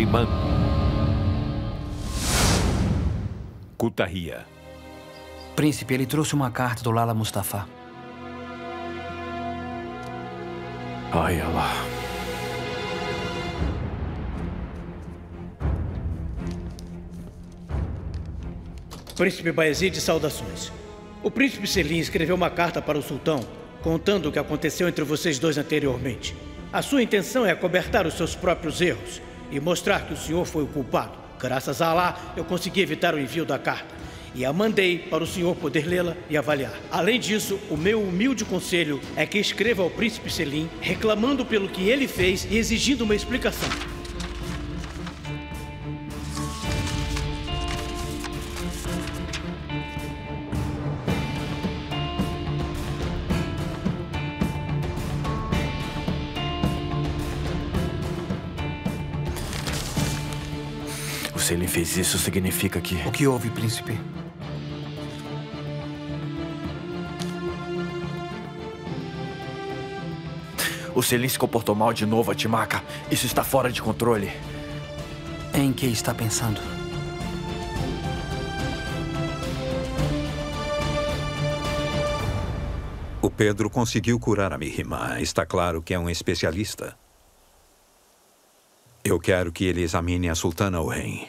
Süleyman. Kutahia. Príncipe, ele trouxe uma carta do Lala Mustafa. Ai, Allah. Príncipe Bayezid, saudações. O príncipe Selim escreveu uma carta para o sultão, contando o que aconteceu entre vocês dois anteriormente. A sua intenção é acobertar os seus próprios erros e mostrar que o senhor foi o culpado. Graças a Allah, eu consegui evitar o envio da carta e a mandei para o senhor poder lê-la e avaliar. Além disso, o meu humilde conselho é que escreva ao príncipe Selim reclamando pelo que ele fez e exigindo uma explicação. Se ele fez isso, significa que... O que houve, príncipe? O Selim se comportou mal de novo, Atimaka. Isso está fora de controle. Em que está pensando? O Pedro conseguiu curar a Mihrimah. Está claro que é um especialista. Eu quero que ele examine a Sultana Hurrem.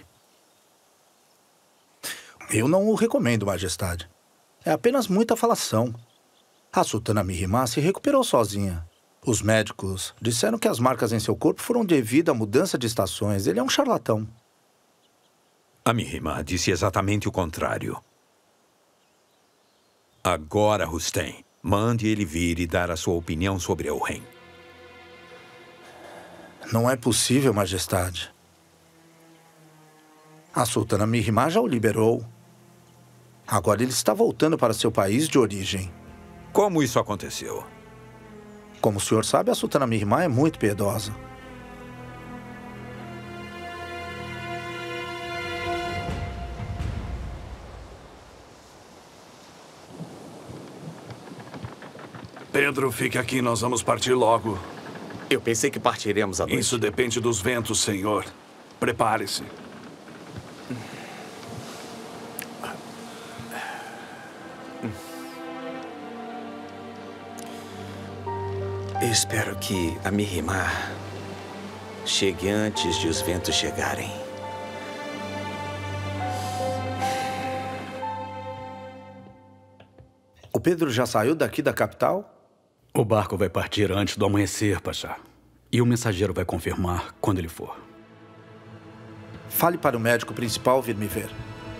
Eu não o recomendo, Majestade. É apenas muita falação. A Sultana Mihrimah se recuperou sozinha. Os médicos disseram que as marcas em seu corpo foram devido à mudança de estações. Ele é um charlatão. A Mihrimah disse exatamente o contrário. Agora, Rustem, mande ele vir e dar a sua opinião sobre a Hurrem. Não é possível, Majestade. A Sultana Mihrimah já o liberou. Agora ele está voltando para seu país de origem. Como isso aconteceu? Como o senhor sabe, a Sultana Mihrimah é muito piedosa. Pedro, fique aqui, nós vamos partir logo. Eu pensei que partiremos à noite. Isso depende dos ventos, senhor. Prepare-se. Espero que a Mihrimah chegue antes de os ventos chegarem. O Pedro já saiu daqui da capital? O barco vai partir antes do amanhecer, Pachá. E o mensageiro vai confirmar quando ele for. Fale para o médico principal vir me ver.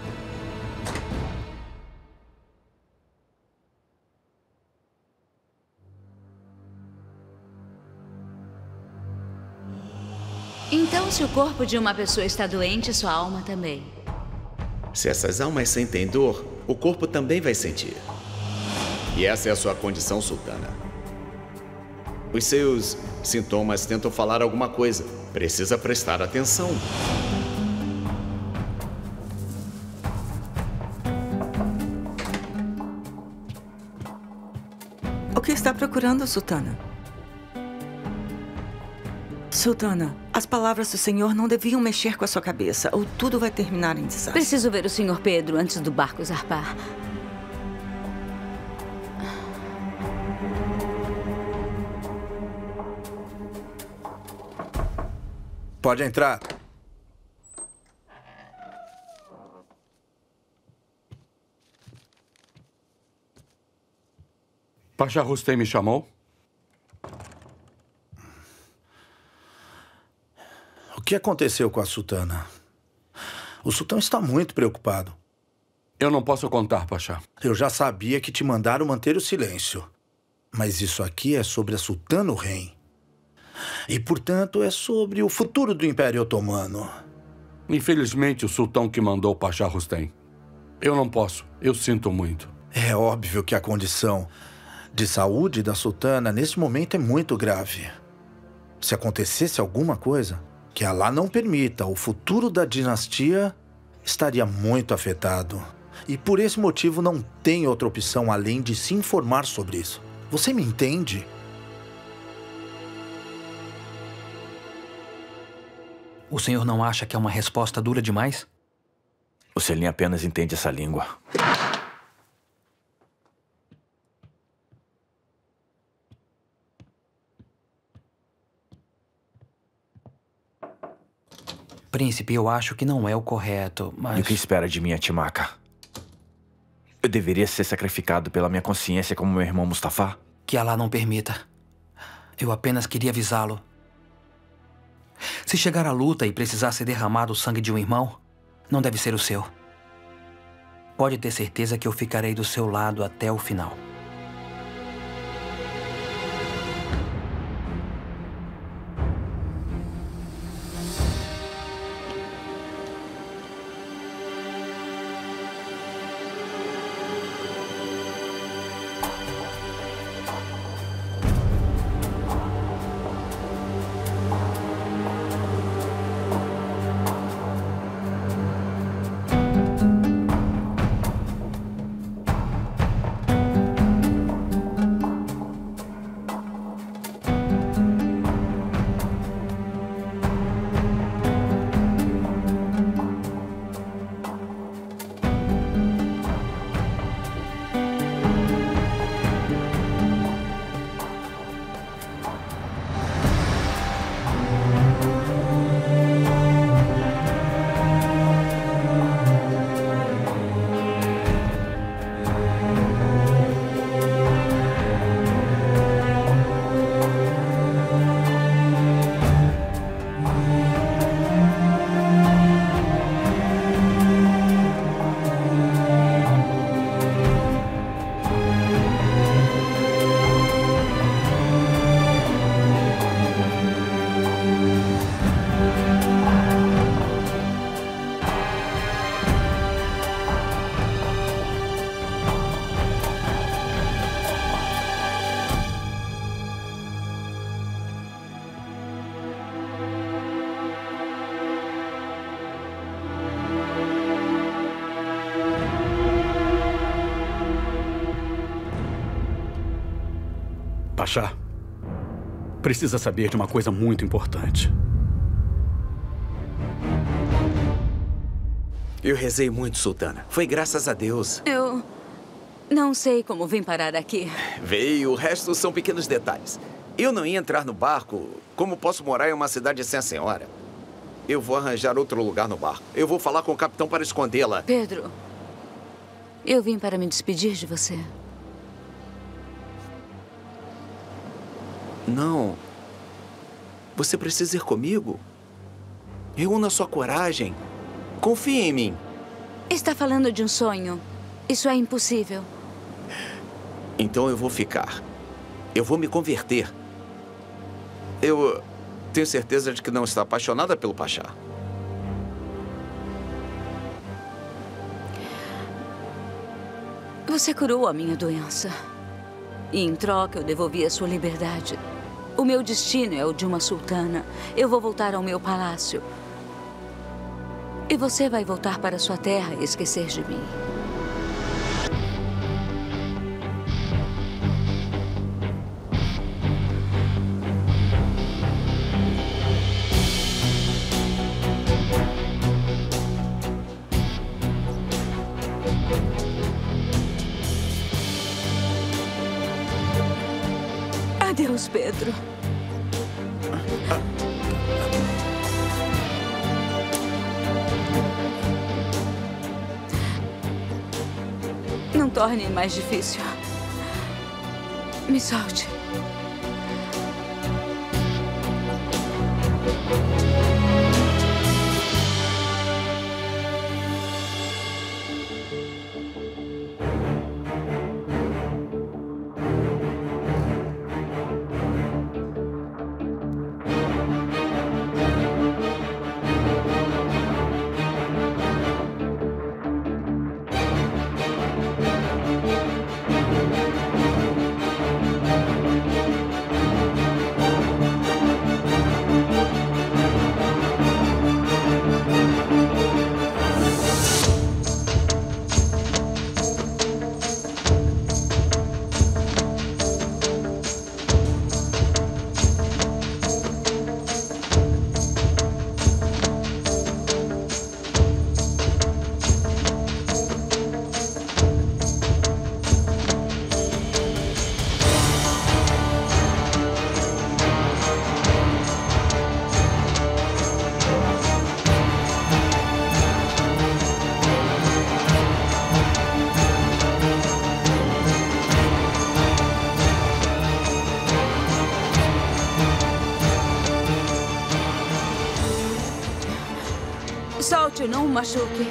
Então, se o corpo de uma pessoa está doente, sua alma também. Se essas almas sentem dor, o corpo também vai sentir. E essa é a sua condição, sultana. Os seus sintomas tentam falar alguma coisa. Precisa prestar atenção. O que está procurando, sultana? Sultana, as palavras do senhor não deviam mexer com a sua cabeça, ou tudo vai terminar em desastre. Preciso ver o senhor Pedro antes do barco zarpar. Pode entrar. Pachá Rustem me chamou? O que aconteceu com a sultana? O sultão está muito preocupado. Eu não posso contar, Pachá. Eu já sabia que te mandaram manter o silêncio. Mas isso aqui é sobre a Sultana Hurrem. E, portanto, é sobre o futuro do Império Otomano. Infelizmente, o sultão que mandou o Pachá Rustem. Eu não posso. Eu sinto muito. É óbvio que a condição de saúde da sultana nesse momento é muito grave. Se acontecesse alguma coisa, que Allah não permita, o futuro da dinastia estaria muito afetado. E por esse motivo não tem outra opção além de se informar sobre isso. Você me entende? O senhor não acha que é uma resposta dura demais? O Selim apenas entende essa língua. Príncipe, eu acho que não é o correto, mas... E o que espera de mim, Timaka? Eu deveria ser sacrificado pela minha consciência como meu irmão Mustafa? Que Allah não permita. Eu apenas queria avisá-lo. Se chegar à luta e precisar ser derramado o sangue de um irmão, não deve ser o seu. Pode ter certeza que eu ficarei do seu lado até o final. Pachá, precisa saber de uma coisa muito importante. Eu rezei muito, Sultana. Foi graças a Deus. Eu não sei como vim parar aqui. Veio, o resto são pequenos detalhes. Eu não ia entrar no barco. Como posso morar em uma cidade sem a senhora? Eu vou arranjar outro lugar no barco. Eu vou falar com o capitão para escondê-la. Pedro, eu vim para me despedir de você. Não. Você precisa ir comigo. Reúna sua coragem. Confie em mim. Está falando de um sonho. Isso é impossível. Então eu vou ficar. Eu vou me converter. Eu tenho certeza de que não está apaixonada pelo Pachá. Você curou a minha doença. E em troca eu devolvi a sua liberdade. O meu destino é o de uma sultana. Eu vou voltar ao meu palácio. E você vai voltar para sua terra e esquecer de mim. Adeus, Pedro. Não torne mais difícil. Me solte. Solte-o, não o machuque.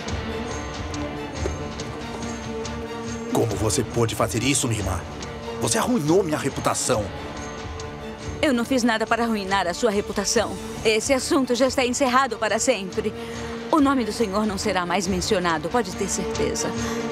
Como você pôde fazer isso, minha irmã? Você arruinou minha reputação. Eu não fiz nada para arruinar a sua reputação. Esse assunto já está encerrado para sempre. O nome do Senhor não será mais mencionado, pode ter certeza.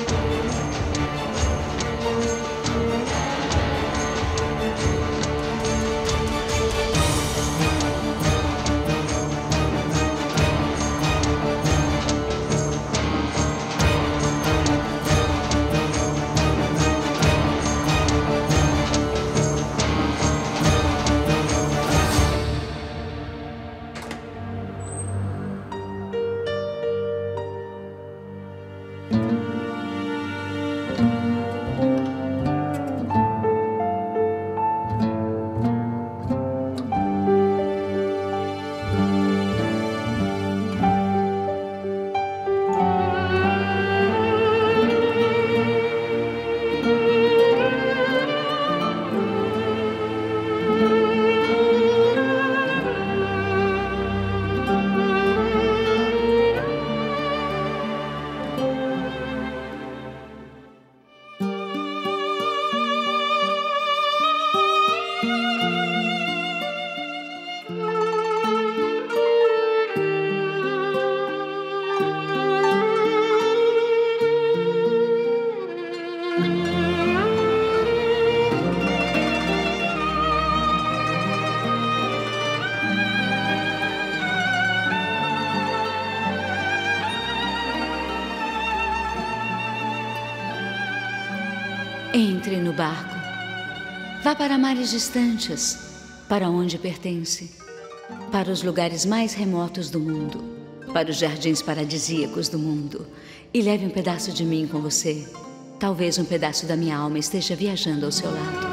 Entre no barco. Vá para mares distantes, para onde pertence, para os lugares mais remotos do mundo, para os jardins paradisíacos do mundo, e leve um pedaço de mim com você. Talvez um pedaço da minha alma esteja viajando ao seu lado.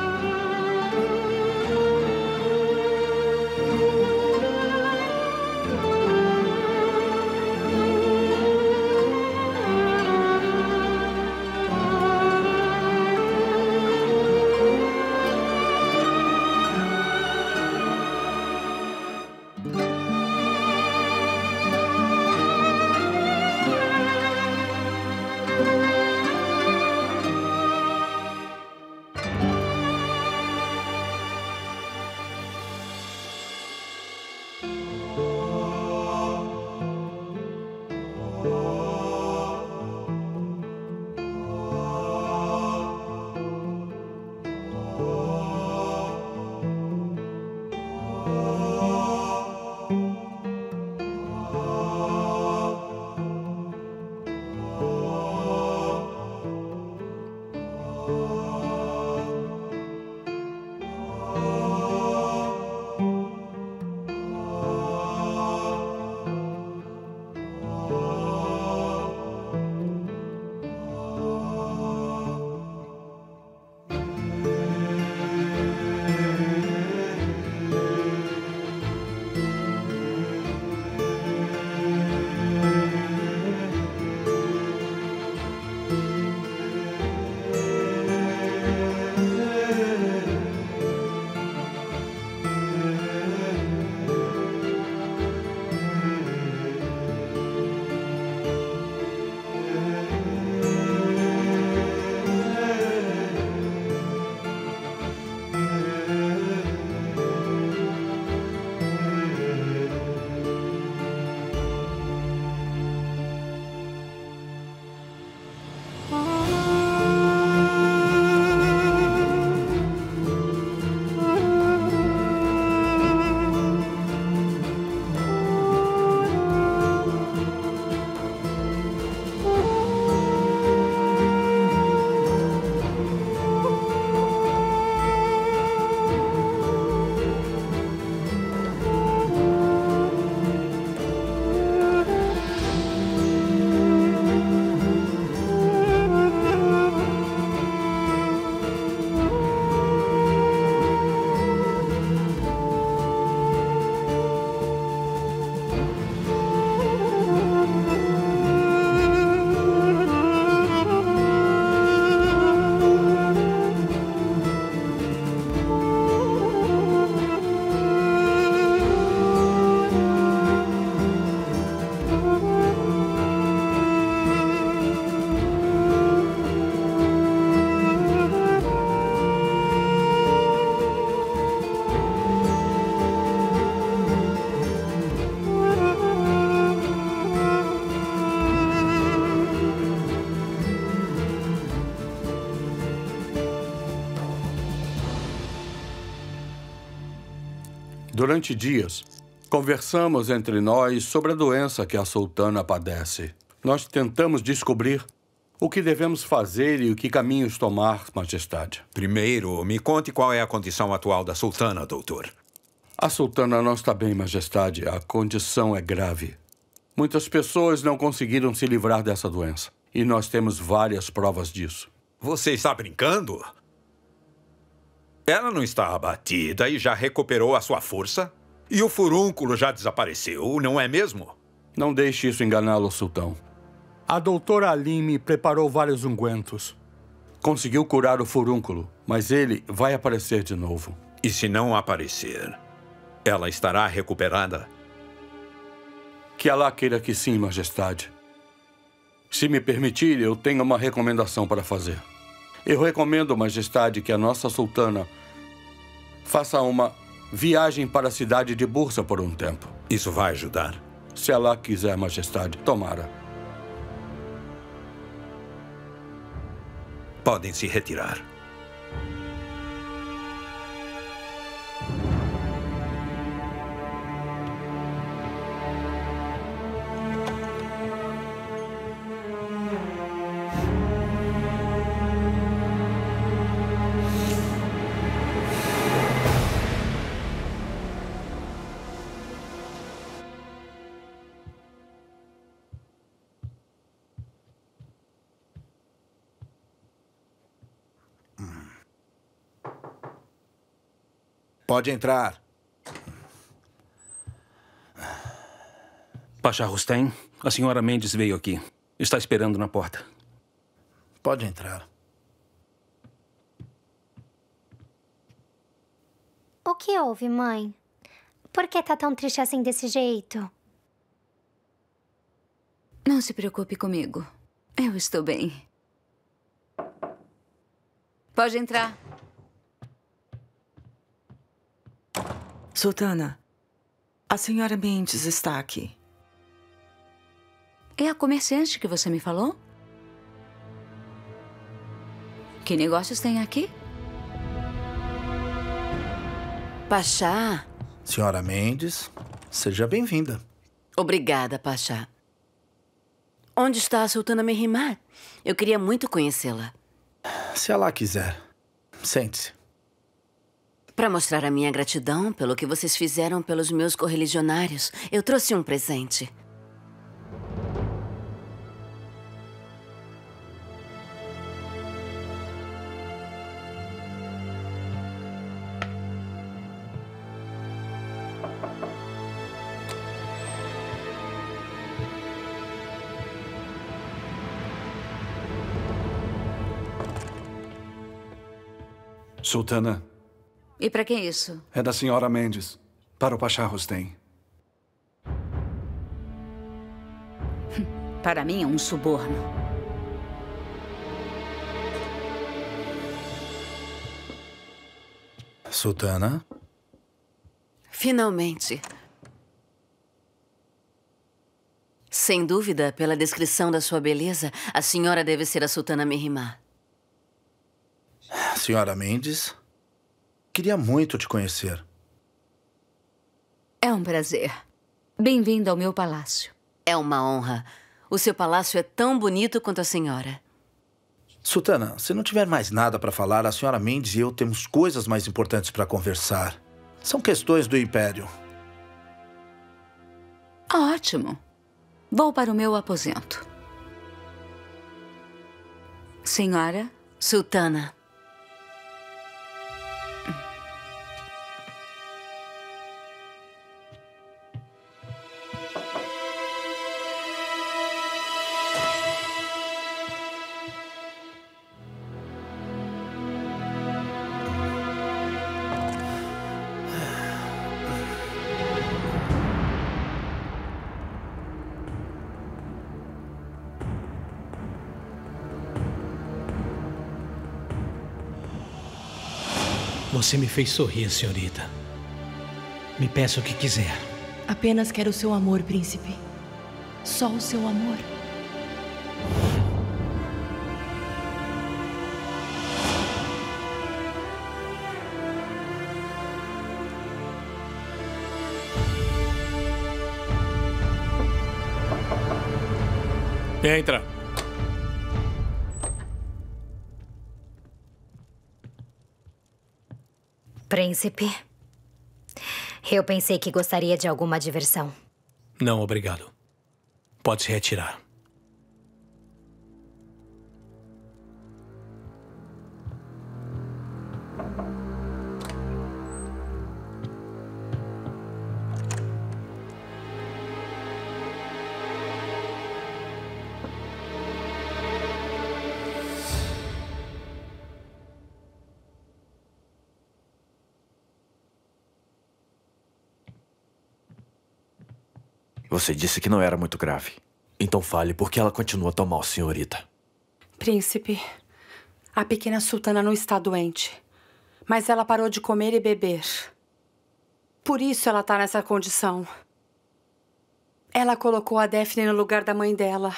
Durante dias, conversamos entre nós sobre a doença que a sultana padece. Nós tentamos descobrir o que devemos fazer e o que caminhos tomar, Majestade. Primeiro, me conte qual é a condição atual da sultana, doutor. A sultana não está bem, Majestade. A condição é grave. Muitas pessoas não conseguiram se livrar dessa doença. E nós temos várias provas disso. Você está brincando? Ela não está abatida e já recuperou a sua força? E o furúnculo já desapareceu, não é mesmo? Não deixe isso enganá-lo, sultão. A doutora Alime preparou vários ungüentos. Conseguiu curar o furúnculo, mas ele vai aparecer de novo. E se não aparecer, ela estará recuperada? Que Alá queira que sim, Majestade. Se me permitir, eu tenho uma recomendação para fazer. Eu recomendo, Majestade, que a nossa sultana faça uma viagem para a cidade de Bursa por um tempo. Isso vai ajudar? Se Alá quiser, Majestade, tomara. Podem se retirar. Pode entrar. Pachá Rustem, a senhora Mendes veio aqui. Está esperando na porta. Pode entrar. O que houve, mãe? Por que tá tão triste assim desse jeito? Não se preocupe comigo. Eu estou bem. Pode entrar. Sultana, a senhora Mendes está aqui. É a comerciante que você me falou? Que negócios tem aqui? Pachá. Senhora Mendes, seja bem-vinda. Obrigada, Pachá. Onde está a sultana Mehrimah? Eu queria muito conhecê-la. Se ela quiser, sente-se. Para mostrar a minha gratidão pelo que vocês fizeram pelos meus correligionários, eu trouxe um presente. Sultana. E para que isso? É da senhora Mendes, para o Pachá Rustem. Para mim é um suborno. Sultana? Finalmente. Sem dúvida, pela descrição da sua beleza, a senhora deve ser a sultana Mehrimah. Senhora Mendes, queria muito te conhecer. É um prazer. Bem-vindo ao meu palácio. É uma honra. O seu palácio é tão bonito quanto a senhora. Sultana, se não tiver mais nada para falar, a senhora Mendes e eu temos coisas mais importantes para conversar. São questões do Império. Ótimo. Vou para o meu aposento. Senhora? Sultana. Você me fez sorrir, senhorita. Me peça o que quiser. Apenas quero o seu amor, príncipe. Só o seu amor. Entra. Príncipe, eu pensei que gostaria de alguma diversão. Não, obrigado. Pode se retirar. Você disse que não era muito grave. Então fale por que ela continua tão mal, senhorita. Príncipe, a pequena sultana não está doente. Mas ela parou de comer e beber. Por isso ela está nessa condição. Ela colocou a Daphne no lugar da mãe dela.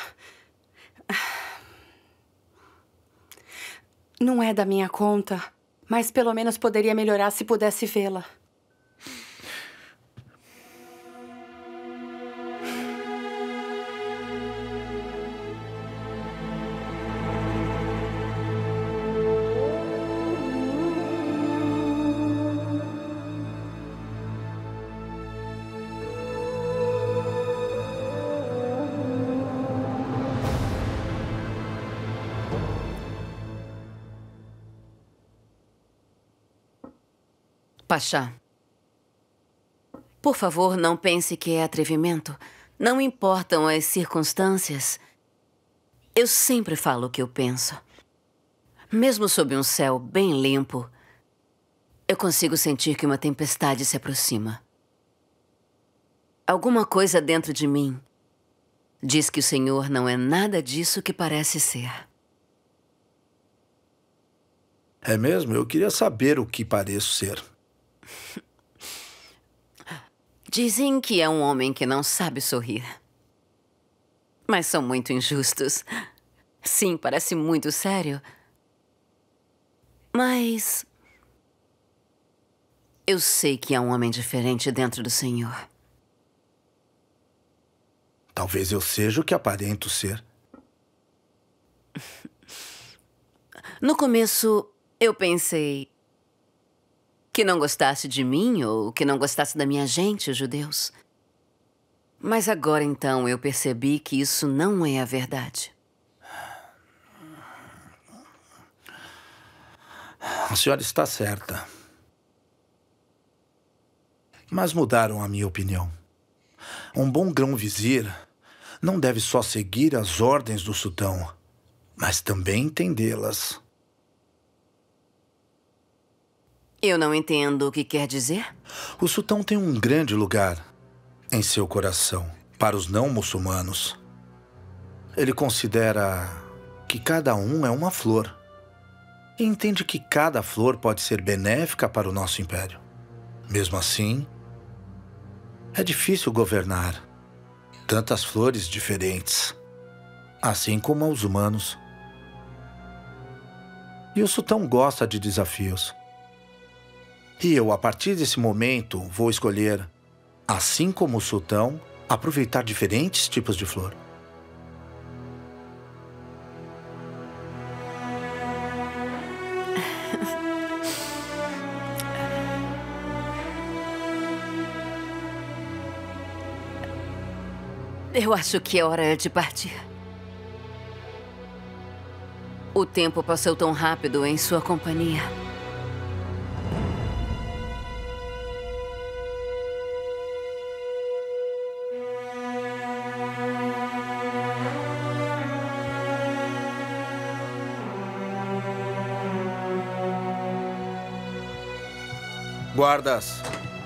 Não é da minha conta, mas pelo menos poderia melhorar se pudesse vê-la. Pachá, por favor, não pense que é atrevimento. Não importam as circunstâncias. Eu sempre falo o que eu penso. Mesmo sob um céu bem limpo, eu consigo sentir que uma tempestade se aproxima. Alguma coisa dentro de mim diz que o Senhor não é nada disso que parece ser. É mesmo? Eu queria saber o que pareço ser. Dizem que é um homem que não sabe sorrir. Mas são muito injustos. Sim, parece muito sério. Mas eu sei que há um homem diferente dentro do Senhor. Talvez eu seja o que aparento ser. No começo, eu pensei que não gostasse de mim ou que não gostasse da minha gente, os judeus. Mas agora, então, eu percebi que isso não é a verdade. A senhora está certa. Mas mudaram a minha opinião. Um bom grão-vizir não deve só seguir as ordens do sultão, mas também entendê-las. Eu não entendo o que quer dizer. O sultão tem um grande lugar em seu coração para os não muçulmanos. Ele considera que cada um é uma flor e entende que cada flor pode ser benéfica para o nosso império. Mesmo assim, é difícil governar tantas flores diferentes, assim como aos humanos. E o sultão gosta de desafios. E eu, a partir desse momento, vou escolher, assim como o sultão, aproveitar diferentes tipos de flor. Eu acho que é hora de partir. O tempo passou tão rápido em sua companhia. Guardas.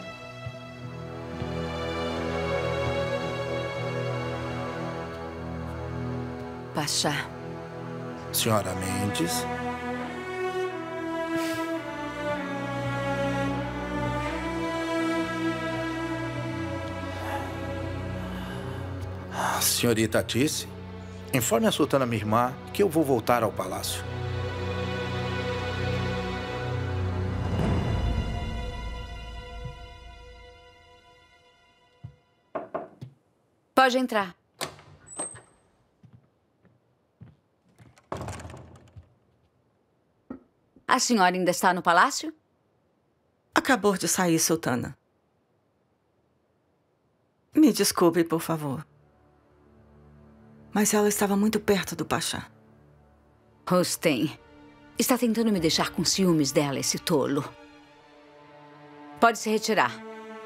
Pachá. Senhora Mendes. Senhorita Tice, informe a sultana minha irmã que eu vou voltar ao palácio. Pode entrar. A senhora ainda está no palácio? Acabou de sair, sultana. Me desculpe, por favor. Mas ela estava muito perto do Pachá. Rustem, está tentando me deixar com ciúmes dela, esse tolo. Pode se retirar.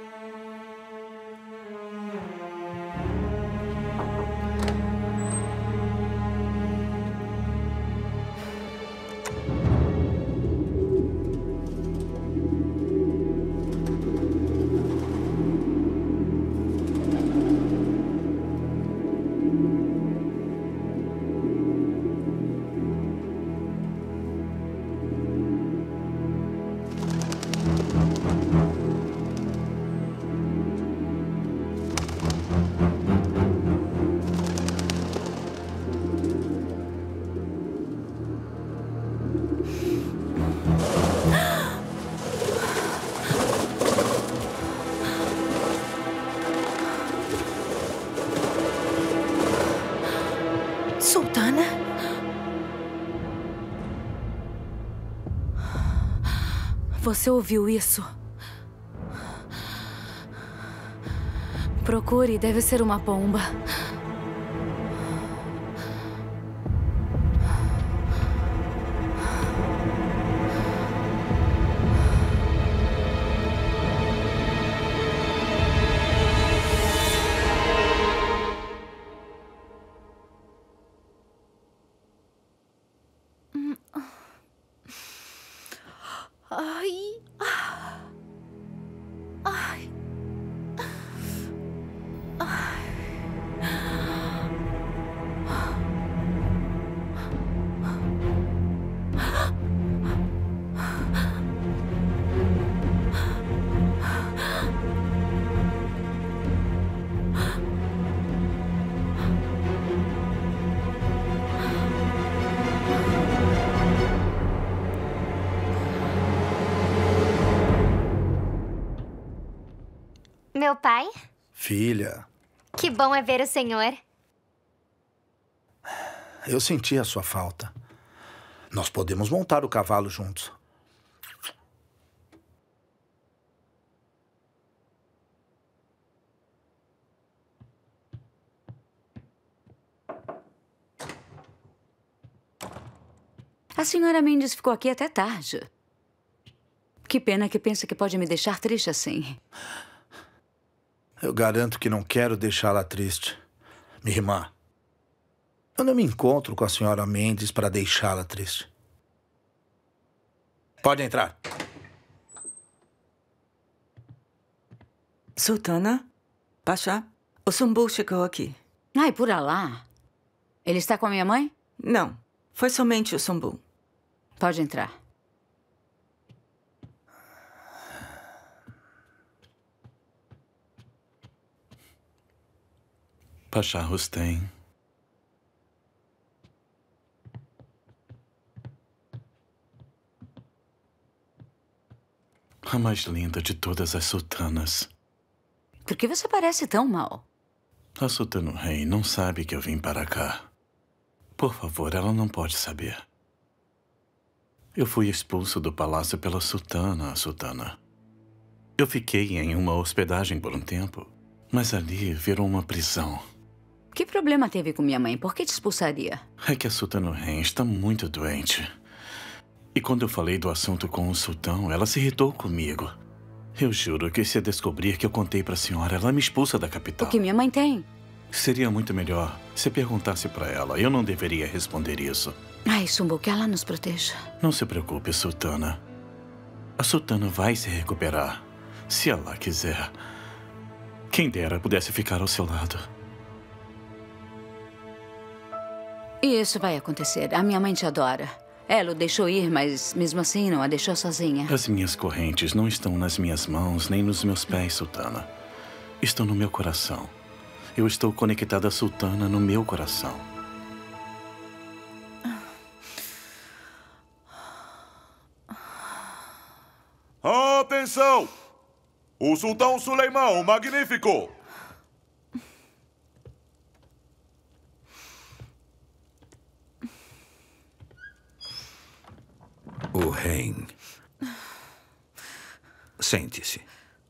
Sultana? Você ouviu isso? Procure, deve ser uma bomba. Ai. Ai. Meu pai? Filha, Que bom é ver o senhor. eu senti a sua falta. Nós podemos montar o cavalo juntos. A senhora Mendes ficou aqui até tarde. Que pena que pensa que pode me deixar triste assim. Eu garanto que não quero deixá-la triste. Minha irmã, eu não me encontro com a senhora Mendes para deixá-la triste. Pode entrar. Sultana? Pachá? O Sumbu chegou aqui. Ai, por Alá. Ele está com a minha mãe? Não, foi somente o Sumbu. Pode entrar. Pachá Rustem. A mais linda de todas as sultanas. Por que você parece tão mal? A sultana rei não sabe que eu vim para cá. Por favor, ela não pode saber. Eu fui expulso do palácio pela sultana. Eu fiquei em uma hospedagem por um tempo, mas ali virou uma prisão. Que problema teve com minha mãe? Por que te expulsaria? É que a sultana Ren está muito doente. E quando eu falei do assunto com o sultão, ela se irritou comigo. Eu juro que se descobrir que eu contei para a senhora, ela me expulsa da capital. O que minha mãe tem? Seria muito melhor se perguntasse para ela. Eu não deveria responder isso. Ai, Sumbu, que ela nos proteja. Não se preocupe, sultana. A sultana vai se recuperar, se ela quiser. Quem dera pudesse ficar ao seu lado. E isso vai acontecer. A minha mãe te adora. Ela o deixou ir, mas mesmo assim não a deixou sozinha. As minhas correntes não estão nas minhas mãos nem nos meus pés, sultana. Estão no meu coração. Eu estou conectada à sultana no meu coração. Atenção! O sultão Suleimão, o magnífico! O Nohen. Sente-se.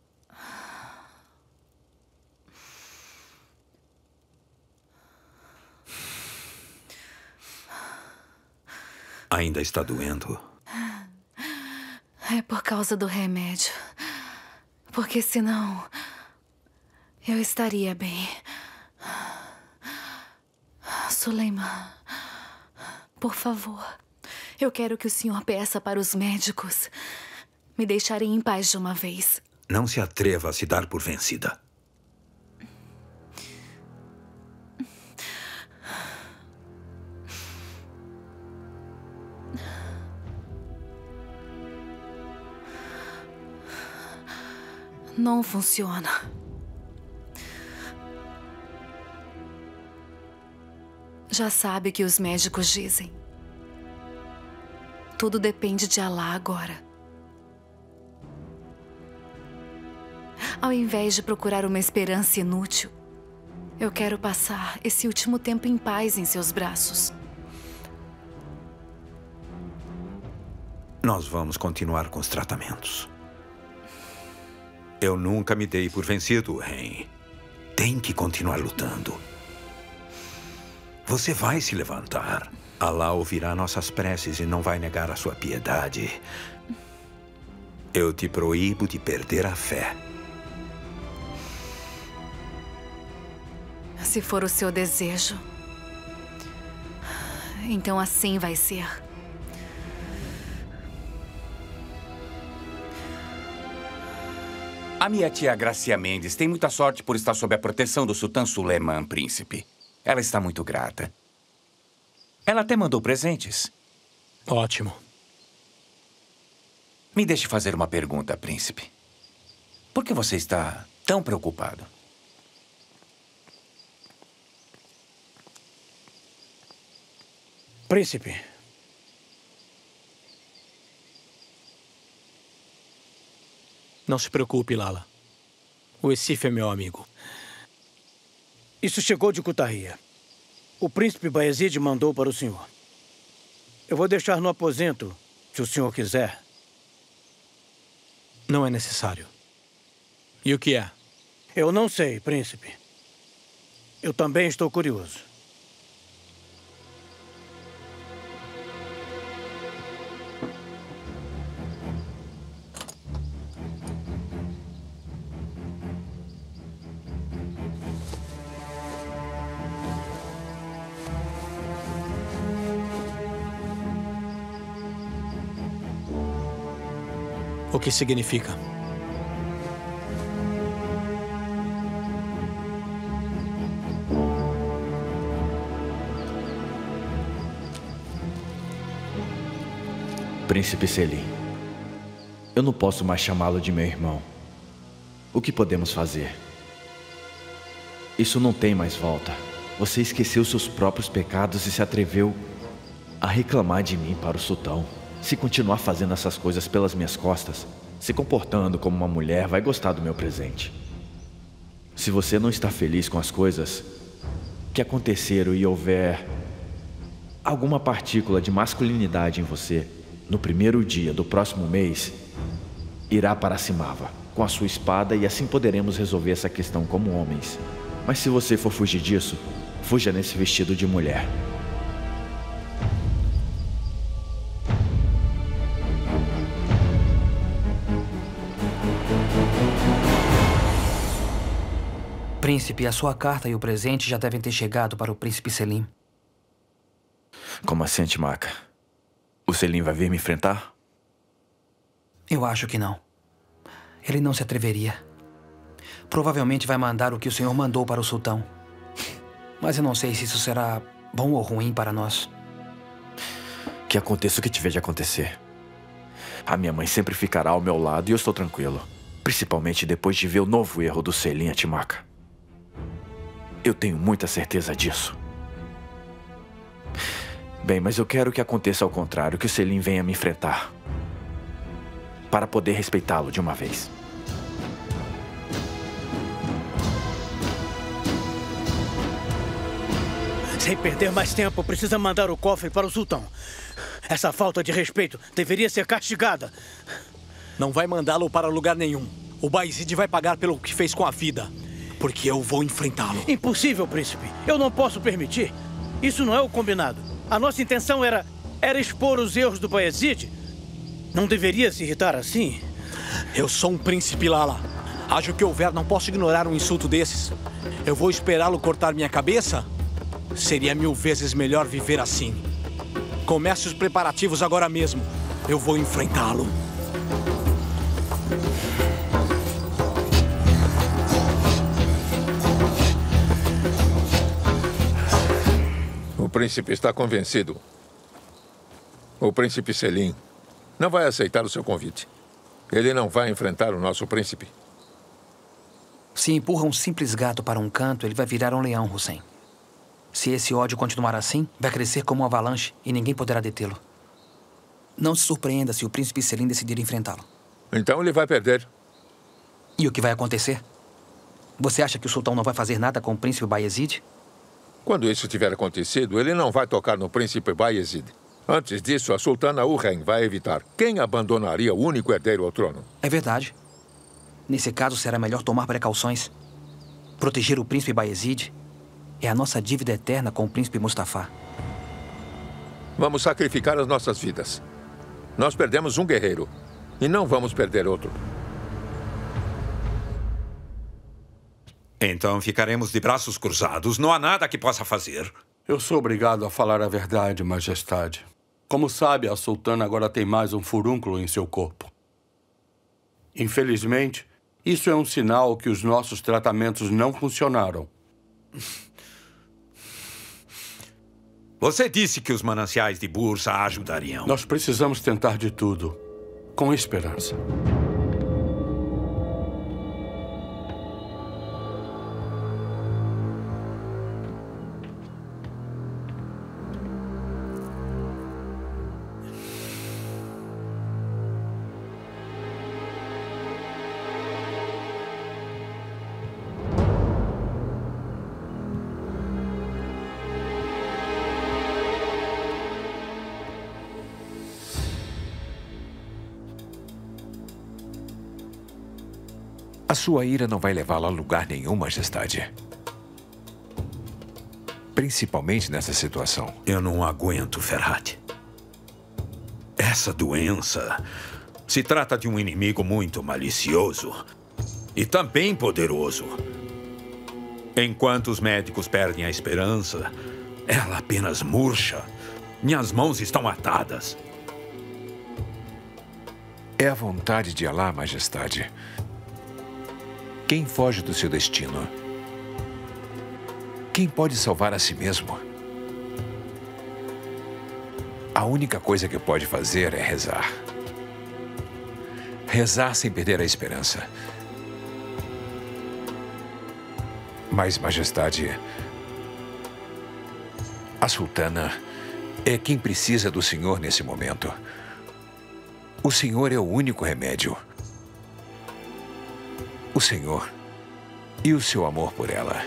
Ainda está doendo? É por causa do remédio. Porque senão eu estaria bem. Suleiman, por favor, eu quero que o senhor peça para os médicos me deixarem em paz de uma vez. Não se atreva a se dar por vencida. Não funciona. Já sabe o que os médicos dizem. Tudo depende de Alá agora. Ao invés de procurar uma esperança inútil, eu quero passar esse último tempo em paz em seus braços. Nós vamos continuar com os tratamentos. Eu nunca me dei por vencido, Ren. Tem que continuar lutando. Você vai se levantar. Alá ouvirá nossas preces e não vai negar a sua piedade. Eu te proíbo de perder a fé. Se for o seu desejo, então assim vai ser. A minha tia Gracia Mendes tem muita sorte por estar sob a proteção do Sultão Suleiman, príncipe. Ela está muito grata. Ela até mandou presentes. Ótimo. Me deixe fazer uma pergunta, príncipe. Por que você está tão preocupado? Príncipe. Não se preocupe, Lala. O Essif é meu amigo. Isso chegou de Kutaria. O príncipe Bayezid mandou para o senhor. Eu vou deixar no aposento, se o senhor quiser. Não é necessário. E o que é? Eu não sei, príncipe. Eu também estou curioso. O que significa? Príncipe Selim, eu não posso mais chamá-lo de meu irmão. O que podemos fazer? Isso não tem mais volta. Você esqueceu seus próprios pecados e se atreveu a reclamar de mim para o sultão. Se continuar fazendo essas coisas pelas minhas costas, se comportando como uma mulher, vai gostar do meu presente. Se você não está feliz com as coisas que aconteceram e houver alguma partícula de masculinidade em você, no primeiro dia do próximo mês, irá para Simava com a sua espada e assim poderemos resolver essa questão como homens. Mas se você for fugir disso, fuja nesse vestido de mulher. Príncipe, a sua carta e o presente já devem ter chegado para o príncipe Selim. Como assim, Antimaca? O Selim vai vir me enfrentar? Eu acho que não. Ele não se atreveria. Provavelmente vai mandar o que o senhor mandou para o sultão. Mas eu não sei se isso será bom ou ruim para nós. Que aconteça o que tiver de acontecer. A minha mãe sempre ficará ao meu lado e eu estou tranquilo. Principalmente depois de ver o novo erro do Selim, Antimaca. Eu tenho muita certeza disso. Bem, mas eu quero que aconteça ao contrário, que o Selim venha me enfrentar. Para poder respeitá-lo de uma vez. Sem perder mais tempo, precisa mandar o cofre para o sultão. Essa falta de respeito deveria ser castigada. Não vai mandá-lo para lugar nenhum. O Bayezid vai pagar pelo que fez com a vida. Porque eu vou enfrentá-lo. Impossível, príncipe. Eu não posso permitir. Isso não é o combinado. A nossa intenção era expor os erros do Bayezid. Não deveria se irritar assim. Eu sou um príncipe, Lala. Haja o que houver, não posso ignorar um insulto desses. Eu vou esperá-lo cortar minha cabeça? Seria 1000 vezes melhor viver assim. Comece os preparativos agora mesmo. Eu vou enfrentá-lo. O príncipe está convencido. O príncipe Selim não vai aceitar o seu convite. Ele não vai enfrentar o nosso príncipe. Se empurra um simples gato para um canto, ele vai virar um leão, Hussein. Se esse ódio continuar assim, vai crescer como uma avalanche e ninguém poderá detê-lo. Não se surpreenda se o príncipe Selim decidir enfrentá-lo. Então ele vai perder. E o que vai acontecer? Você acha que o sultão não vai fazer nada com o príncipe Bayezid? Quando isso tiver acontecido, ele não vai tocar no príncipe Bayezid. Antes disso, a sultana Urrem vai evitar. Quem abandonaria o único herdeiro ao trono? É verdade. Nesse caso, será melhor tomar precauções. Proteger o príncipe Bayezid é a nossa dívida eterna com o príncipe Mustafa. Vamos sacrificar as nossas vidas. Nós perdemos um guerreiro e não vamos perder outro. Então ficaremos de braços cruzados. Não há nada que possa fazer. Eu sou obrigado a falar a verdade, Majestade. Como sabe, a sultana agora tem mais um furúnculo em seu corpo. Infelizmente, isso é um sinal que os nossos tratamentos não funcionaram. Você disse que os mananciais de Bursa a ajudariam. Nós precisamos tentar de tudo, com esperança. A sua ira não vai levá-la a lugar nenhum, Majestade. Principalmente nessa situação. Eu não aguento, Ferhat. Essa doença se trata de um inimigo muito malicioso e também poderoso. Enquanto os médicos perdem a esperança, ela apenas murcha. Minhas mãos estão atadas. É a vontade de Alá, Majestade. Quem foge do seu destino? Quem pode salvar a si mesmo? A única coisa que pode fazer é rezar. Rezar sem perder a esperança. Mas, Majestade, a sultana é quem precisa do Senhor nesse momento. O Senhor é o único remédio. O Senhor e o seu amor por ela.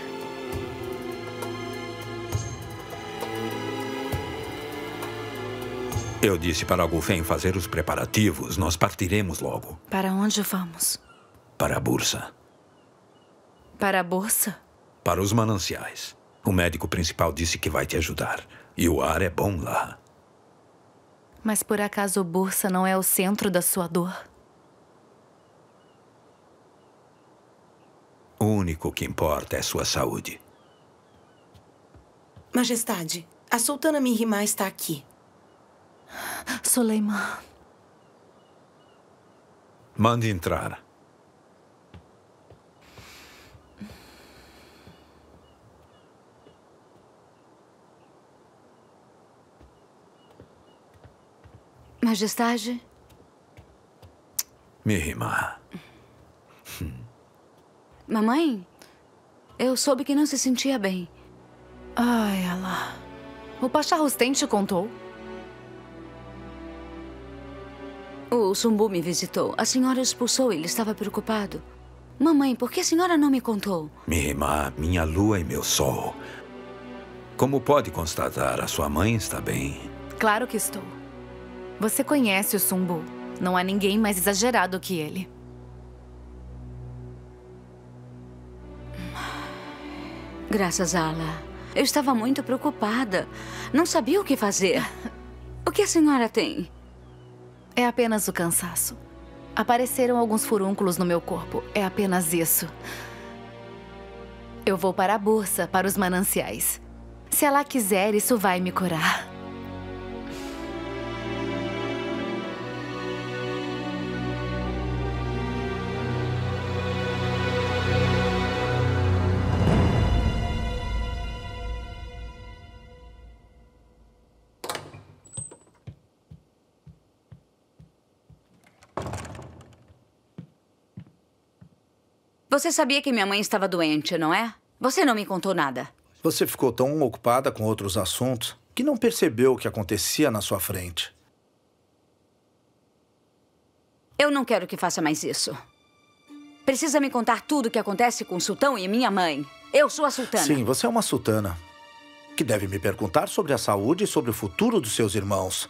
Eu disse para Gulfen fazer os preparativos. Nós partiremos logo. Para onde vamos? Para a Bursa. Para a Bursa? Para os mananciais. O médico principal disse que vai te ajudar. E o ar é bom lá. Mas por acaso Bursa não é o centro da sua dor? O único que importa é sua saúde. Majestade, a sultana Mihrimah está aqui. Suleiman. Mande entrar. Majestade? Mihrimah. Mamãe, eu soube que não se sentia bem. Ai, Alá. O Pachá Rustem te contou? O Sumbu me visitou. A senhora expulsou ele, estava preocupado. Mamãe, por que a senhora não me contou? Mihrimah, minha lua e meu sol. Como pode constatar, a sua mãe está bem? Claro que estou. Você conhece o Sumbu. Não há ninguém mais exagerado que ele. Graças a Allah. Eu estava muito preocupada. Não sabia o que fazer. O que a senhora tem? É apenas o cansaço. Apareceram alguns furúnculos no meu corpo. É apenas isso. Eu vou para a Bursa, para os mananciais. Se ela quiser, isso vai me curar. Você sabia que minha mãe estava doente, não é? Você não me contou nada. Você ficou tão ocupada com outros assuntos que não percebeu o que acontecia na sua frente. Eu não quero que faça mais isso. Precisa me contar tudo o que acontece com o sultão e minha mãe. Eu sou a sultana. Sim, você é uma sultana que deve me perguntar sobre a saúde e sobre o futuro dos seus irmãos.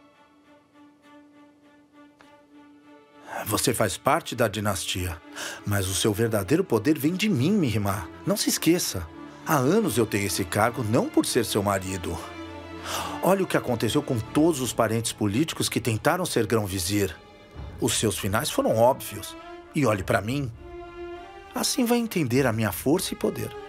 Você faz parte da dinastia, mas o seu verdadeiro poder vem de mim, Mihrimah. Não se esqueça. Há anos eu tenho esse cargo não por ser seu marido. Olha o que aconteceu com todos os parentes políticos que tentaram ser grão-vizir. Os seus finais foram óbvios. E olhe para mim. Assim vai entender a minha força e poder.